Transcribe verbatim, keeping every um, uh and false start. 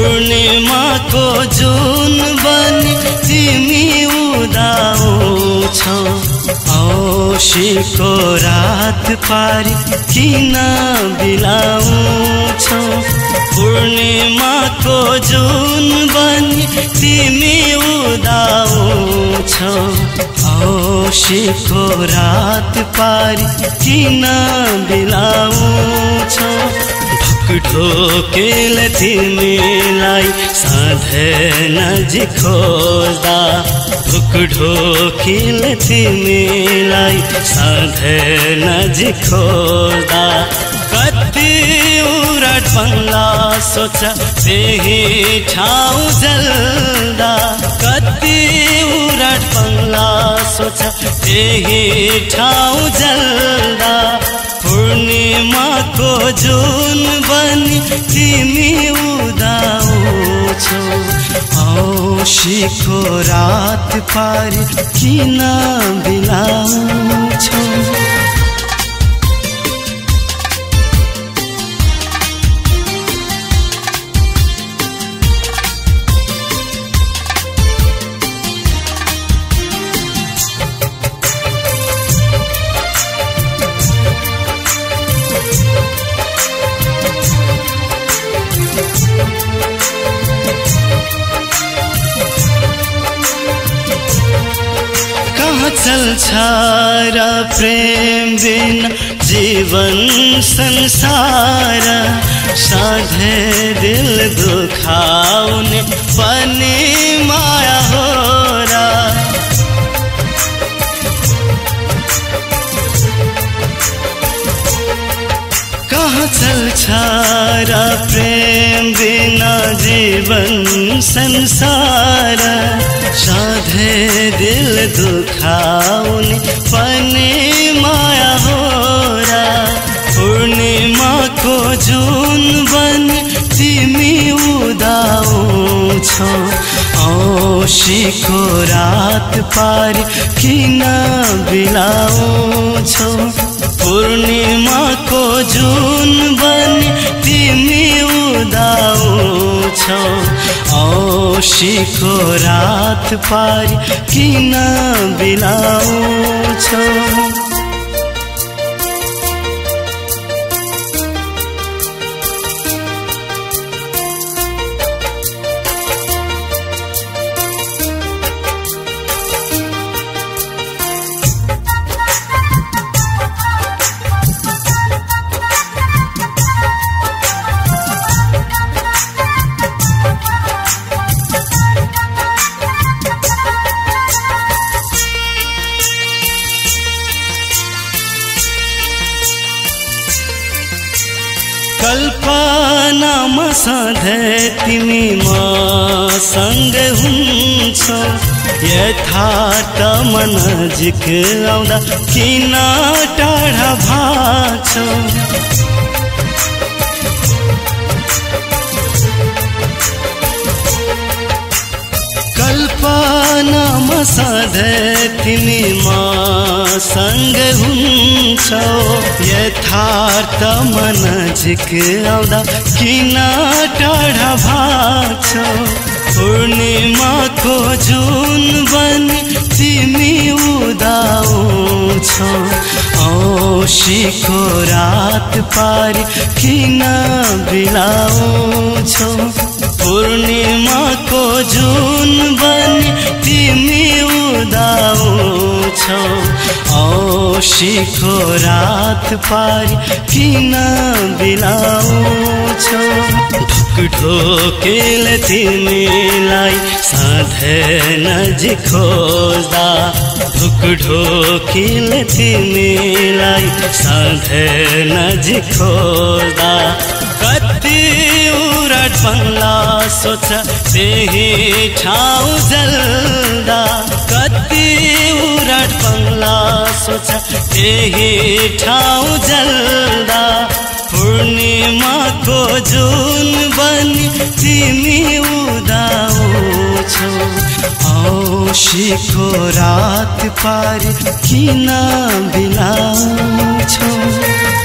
पूर्णिमाको जुन बनी तिमी उदाउँछौ औँसीको रात पारी किन बिलाउँछौ पूर्णिमाको जुन बनी तिमी उदाउँछौ औँसीको रात पारी किन बिलाउँछौ ढोकेल तिमीलाई सधैँ नजिक खोज्दा ढुक ढोकेल तिमीलाई सधैँ नजिक खोज्दा कति उराट बङ्ला सोच त्यही ठाउँ जल्दा कति उराट बङ्ला सोच त्यही ठाउँ जल्दा पूर्णिमाको जुन बनी तिमी उदाउँछौ औँसीको रात पारी किन बिलाउँछौ चल्छ र प्रेम बिना जीवन संसार सधैँ दिल दुखाउने पनि माया हो र कहाँ चल्छ र प्रेम बिना जीवन संसार सधैँ दिल दुखाउने पनि माया हो र पूर्णिमाको जुन बनी तिमी उदाउँछौ औँसीको रात पारी किन बिलाउँछौ पूर्णिमाको जुन बनी तिमी उदाउँछौ औँसीको रात पारी किन बिलाउँछौ कल्पनामा सधैँ तिमी मसँग हुन्छौ यथार्थमा नजिक आउँदा किन टाढा भाग्छौ कल्पनामा सधैँ तिमी मसँग हुन्छौ यथार्थमा नजिक आउँदा किन टाढा भाग्छौ पूर्णिमाको जुन बनी तिमी उदाउँछौ औँसीको रात पारी किन बिलाउँछौ पूर्णिमाको जुन बनी तिमी उदाउँछौ औँसीको रात पारी किन बिलाउँछौ ढुक ढोकेल तिमीलाई सधैँ नजिक खोज्दा ढुक ढोकेल तिमीलाई सधैँ नजिक खोज्दा कति उराट बङ्ला सोच त्यही ठाउँ जल्दा कति उराट बङ्ला सोच त्यही ठाउँ जल्दा पूर्णिमाको जुन बनी तिमी उदाउँछौ औँसीको रात पारी किन बिलाउँछौ